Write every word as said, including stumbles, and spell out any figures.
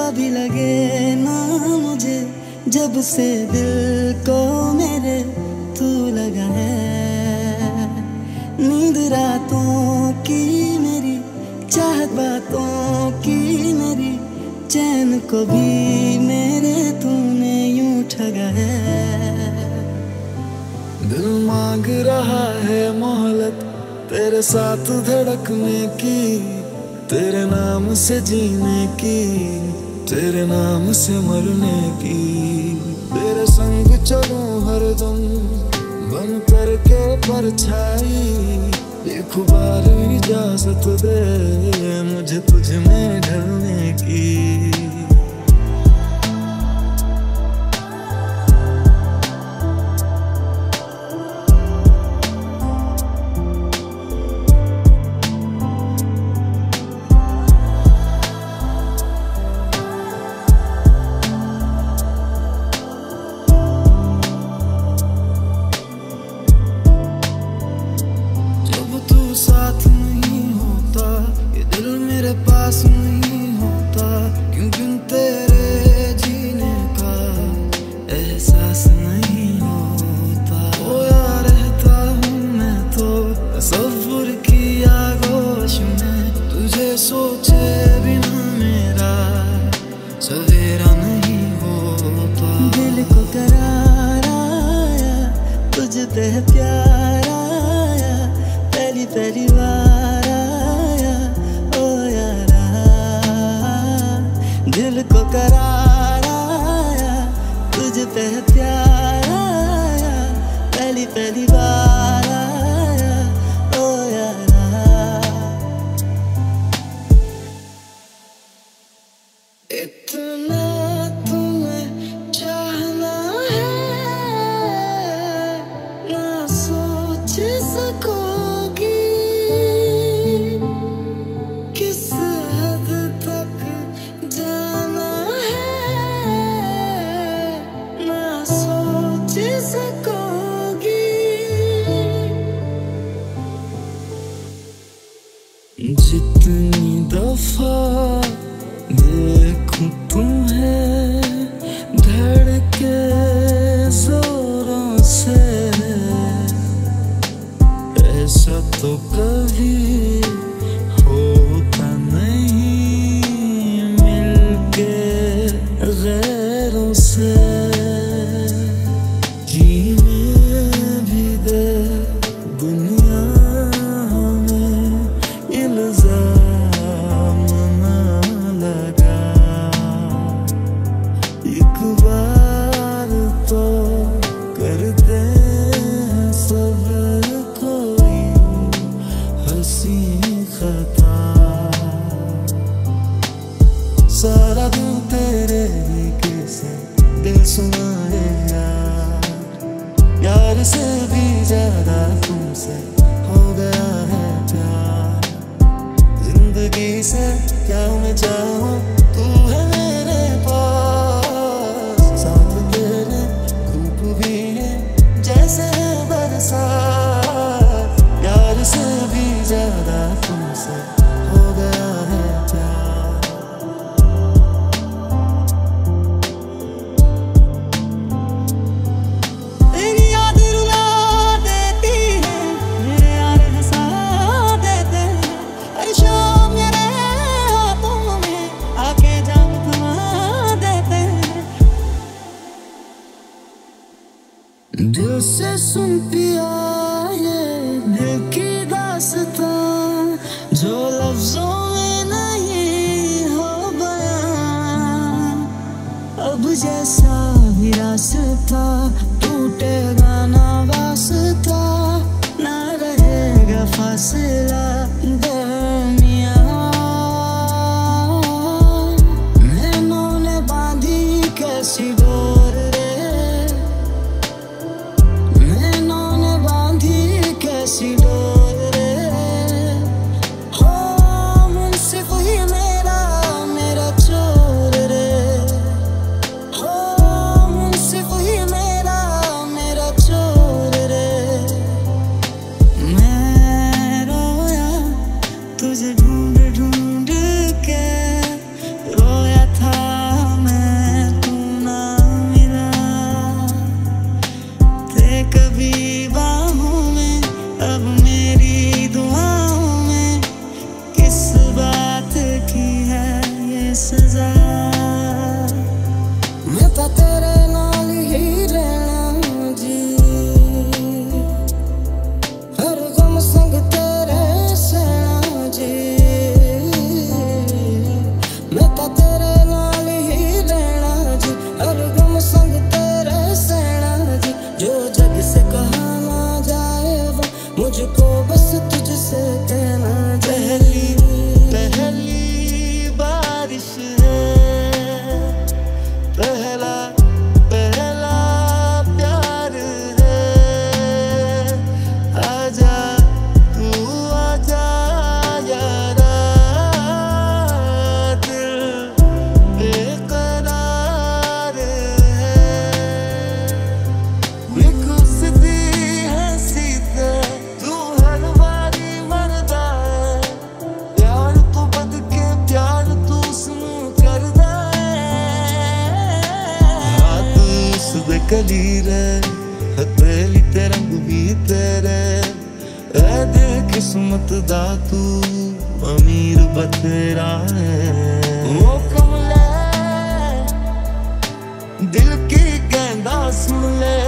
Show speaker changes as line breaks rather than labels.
भी लगे ना मुझे, जब से दिल को मेरे तू लगा है। नींद रातों की मेरी, चाहत बातों की मेरी, चैन को भी मेरे तूने यूं ठगा है। दिल मांग रहा है मोहलत तेरे साथ धड़कने की, तेरे नाम से जीने की, तेरे नाम से मरने की। तेरे संग चलूं हरदम बन करके परछाई, एक बार इजाजत दे मुझे तुझ में ढलने की। साथ नहीं होता ये दिल मेरे पास नहीं होता, क्यों बिन तेरे जीने का एहसास नहीं होता। खोया रहता हूँ मैं तो तसव्वुर की आगोश में, तुझे सोचे बिना मेरा सवेरा नहीं होता। दिल को करार आया तुझ पे प्यार आया, पहली पहली बार आया ओ यारा। दिल को करार आया तुझ पे प्यार आया, पहली पहली बार आया ओ यारा। इतना तुम्हें चाहना है ना सोच सको, जितनी दफा देखूं तुम्हें धड़के जोरों से, ऐसा तो कभी होता नहीं मिलके गैरों से। जीने भी दे दुनिया इल्जाम ना लगा, एक बार तो करते हैं सब कोई हंसी खता। सारा दिन तेरे ही कैसे दिल सुनाए यार, यार से भी ज्यादा तुमसे हो गया है प्यार। जिंदगी से क्या मैं चाहूं तू है मेरे पास, साथ तेरे धूप भी है जैसे है बरसात। यार से भी ज्यादा तुमसे हो गया है प्यार। तेरी याद रुला देती है, मेरे यार हंसा देते हैं, हर शाम मेरे हाथों में आके जाम थमा देते हैं। दिल से सुन पिया ये दिल की दास्तां, जो लफ्जों में नहीं हो बयां। अब जैसा भी रास्ता टूटेगा ना वास्ता, ना रहेगा फासला दरमियां। नैनों ने बांधी कैसी डोर रे, नैनों ने बांधी कैसी डोर रे। हो मुंसिफ ही मेरा मेरा चोर रे, हो मुंसिफ ही मेरा मेरा चोर रे। मैं रोया दे कलीरे हथेली ते रंग भी तेरे ऐ दिल किस्मत दा तू अमीर बतेरा है। ओ कमले दिल की कहंदा सुन ले